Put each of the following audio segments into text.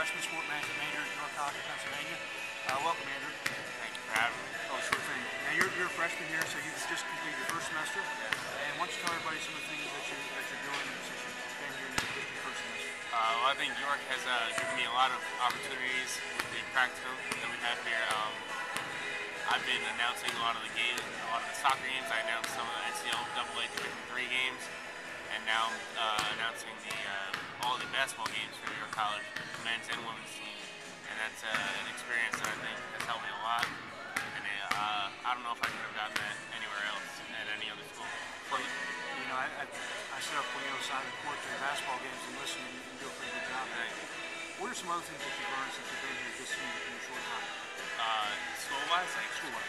freshman sport management major at North College, Pennsylvania. Welcome, Andrew. Thank you for having me. Oh, sure thing. Now, you're a freshman here, so you've just completed your first semester. Yes. And why don't you tell everybody some of the things that you're doing since you've been here in your first semester? Well, I think York has given me a lot of opportunities with the practicum that we have here. I've been announcing a lot of the games, a lot of the soccer games. I announced some of the NCAA Division III games, and now I'm announcing all the basketball games for York College, men's and women's team. And that's an experience that I think has helped me a lot. And I don't know if I could have gotten that anywhere else at any other school. Well, you know, I sit up on the other side of the court during basketball games and listen, and you do a pretty good job. Thank you. What are some other things that you've learned since you've been here just in a short time? School-wise, like School-wise.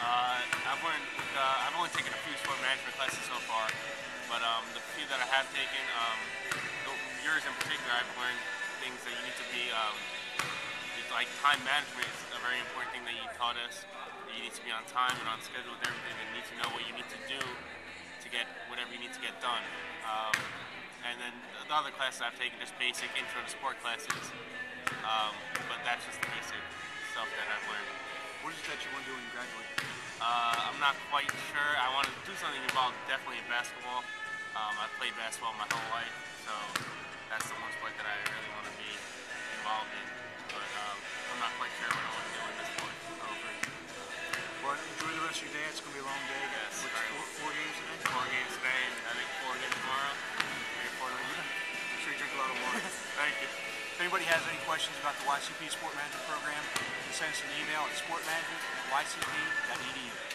I've only taken a few sport management classes so far, but the few that I have taken, yours in particular, I've learned things that you need to be, like time management is a very important thing that you taught us. You need to be on time and on schedule with everything, and you need to know what you need to do to get whatever you need to get done. And then the other classes I've taken, just basic intro to sport classes, but that's just the basic stuff that I've learned. What is it that you want to do when you graduate? I'm not quite sure. I want to do something involved definitely in basketball. I've played basketball my whole life, so that's the one sport that I really want to be involved in. But I'm not quite sure what I want to do in this sport. Well, enjoy the rest of your day. It's going to be a long day. Yes. Four games today? 4 games today, and I think 4 again tomorrow. 3 or 4 tomorrow. I'm sure you drink a lot of water. Thank you. If anybody has any questions about the YCP Sport Management Program, send us an email at sportmanagement@ycp.edu.